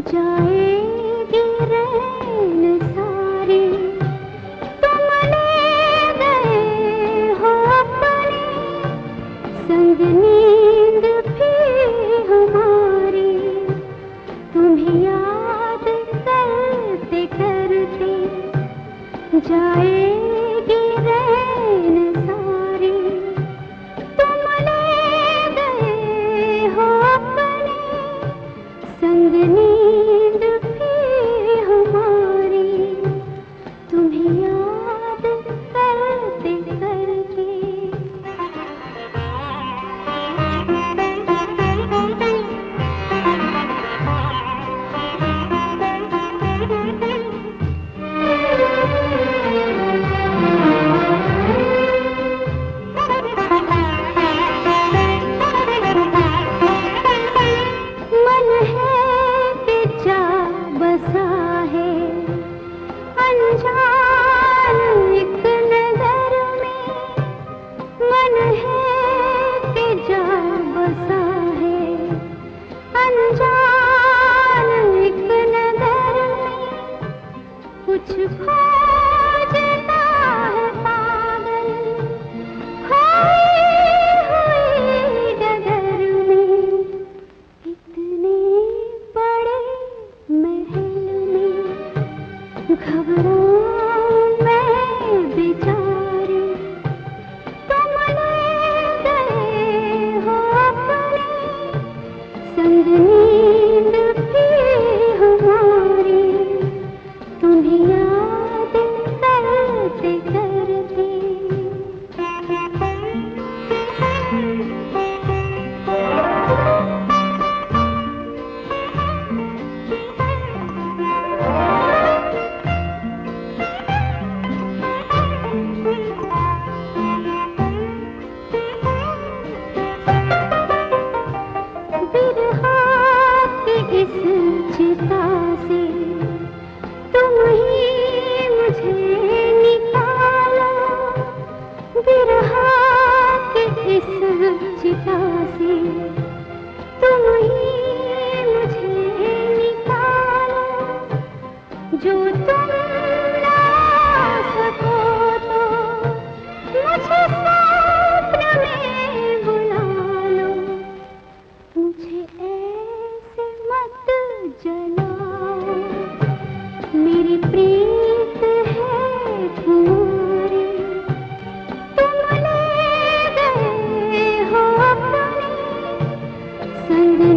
जाएगी रैन सारी, तुम ले गए हो अपने संग नींद भी हमारी। तुम्हें याद करते करते जाएगी रैन सारी, तुम ले गए हो अपने संग नींद भी हमारी। तुम्हें याद करते करते मन है कि जा बसा है अनजान एक नगर में। मन है कि जा बसा है अनजान एक नगर में। कुछ खोजता है पागल खोई हुई डगर में। इतने बड़े महल में घबराऊं मैं बेचारी। तुम ले गए हो अपने संग नींद भी हमारी। तुम्हें याद करते करते बिरहा की इस चिता से तुम ही मुझे निकालो। बिरहा की इस चिता से तुम ही मुझे निकालो। जो तुम ना सको तो मुझे स्वप्न में बुला लो। मुझे ऐसे मत जलाओ, मेरी प्रीत है तुम्हारी। तुम ले गए हो अपने संग